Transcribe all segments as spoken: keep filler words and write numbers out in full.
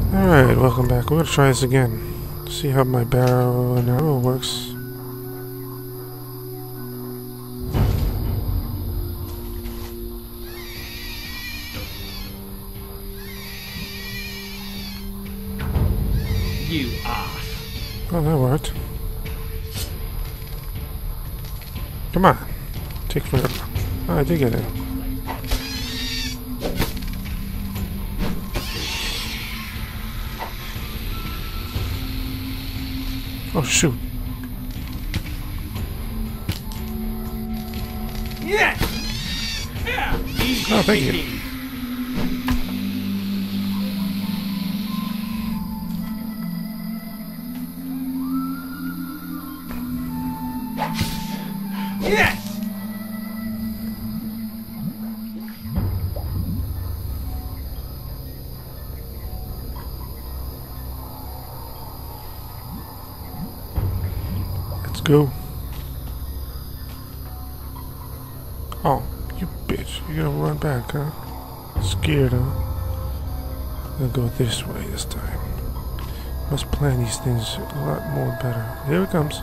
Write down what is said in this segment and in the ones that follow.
Alright, welcome back. We're gonna try this again. See how my barrel and arrow works. You ass. Oh, that worked. Come on. Take forever. Oh, I did get it. Oh, shoot. Yes! Yeah. Easy Oh, thank you. thinking. Yes! Let's go. Oh, you bitch. You're gonna run back, huh? Scared, huh? I'm gonna go this way this time. Must plan these things a lot more better. Here it comes.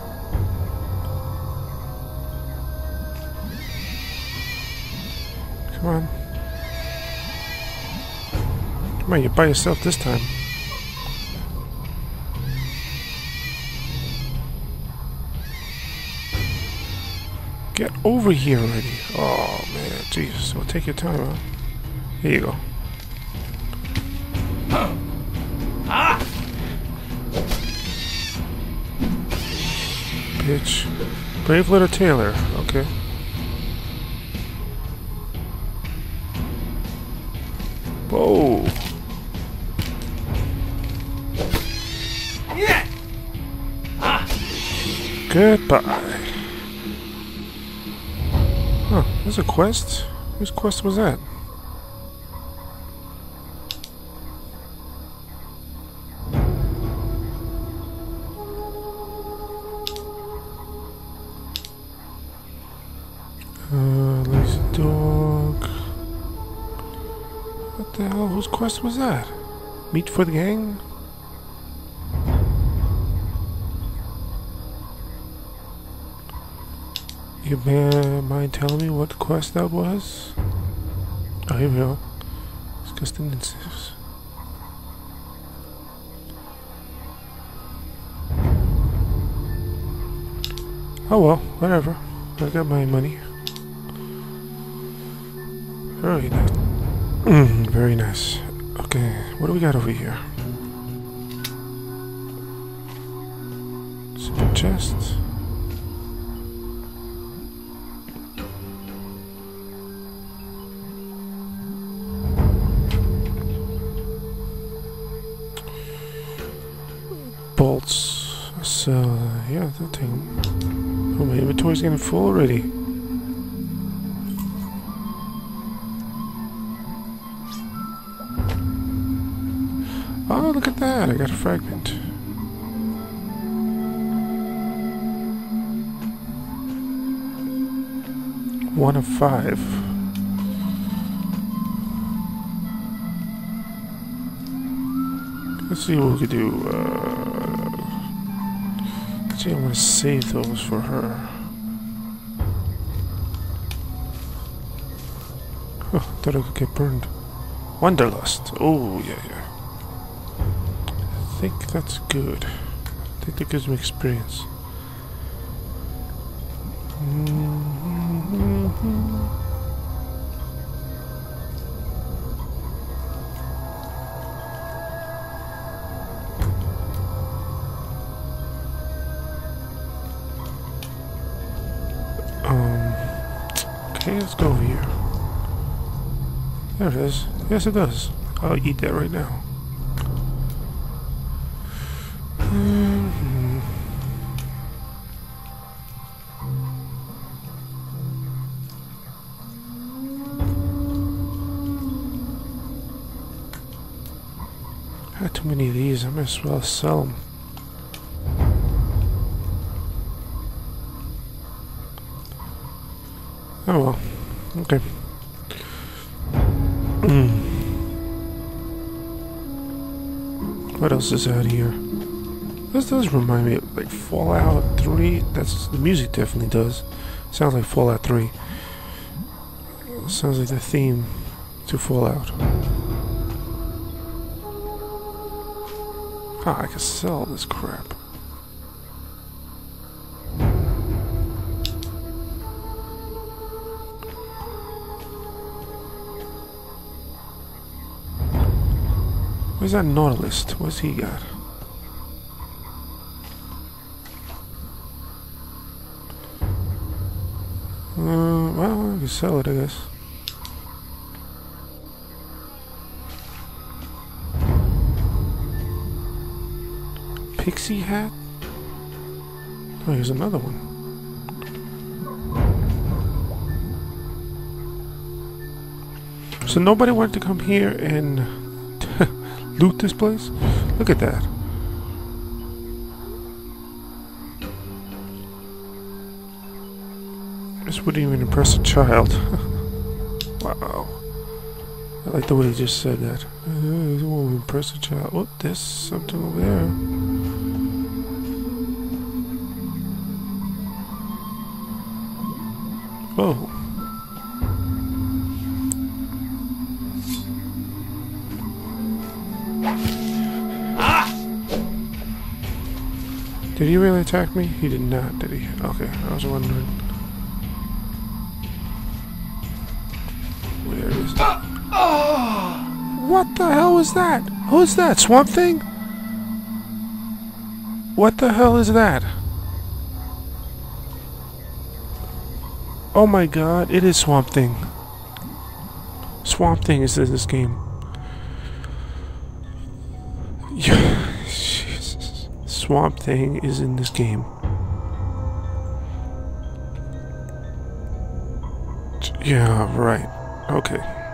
Come on. Come on, you're by yourself this time. Get over here already. Oh, man. Jesus. Well, take your time, huh? Here you go. Ah! Bitch. Brave little Taylor. Okay. Whoa. Yeah! Ah! Goodbye. Huh, there's a quest? Whose quest was that? Uh, lazy dog. What the hell? Whose quest was that? Meat for the gang? You may mind telling me what quest that was? Oh, here we go. Disgusting incentives. Oh well, whatever. I got my money. Very nice. Mm, very nice. Okay, what do we got over here? Simple chest. Bolts. So, yeah, that'll take them. Oh, my inventory's getting full already. Oh, look at that. I got a fragment. One of five. Let's see what we could do. Uh, let's see, I'm going to save those for her. Huh, thought I could get burned. Wanderlust. Oh, yeah, yeah. I think that's good. I think that gives me experience. Mm-hmm. Um, okay, let's go over here. There it is. Yes, it does. I'll eat that right now. Mm-hmm. I had too many of these. I might as well sell them. Oh well. Okay. Mm. What else is out here? This does remind me of like Fallout three. That's the music definitely does. Sounds like Fallout three. Sounds like the theme to Fallout. Ah, I can sell this crap. Where's that Nautilus? What's he got? Uh, well, I can sell it, I guess. Pixie hat? Oh, here's another one. So nobody wanted to come here and loot this place? Look at that. This wouldn't even impress a child. Wow. I like the way he just said that. Uh, it won't impress a child. Oh, there's something over there. Oh. Did he really attack me? He did not, did he? Okay, I was wondering. Where is it? What the hell is that? Who's that? Swamp Thing? What the hell is that? Oh my god, it is Swamp Thing. Swamp Thing is in this game. Jesus. Swamp Thing is in this game. Yeah, right. Okay.